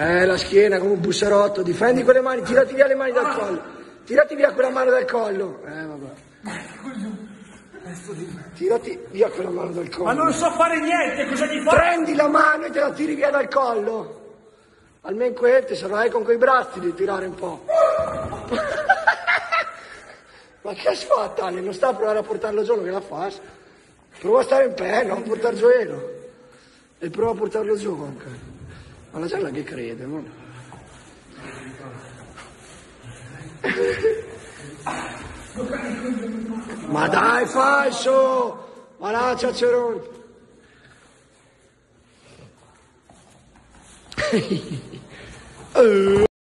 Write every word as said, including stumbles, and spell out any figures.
Eh, la schiena come un busserotto, difendi quelle mani, tirati via le mani dal collo. Tirati via quella mano dal collo. Eh, vabbè. Tirati via quella mano dal collo. Ma non so fare niente, cosa ti fai? Prendi la mano e te la tiri via dal collo. Almeno queste, se non hai con quei bracci devi tirare un po'. Ma che has fatto, Ale? Non sta a provare a portarlo giù, che la fai? Prova a stare in pé, non portar giù ero. E prova a portarlo giù anche. Ma la gente che crede, no? Ma dai, falso! Ma là, ciacerone! uh.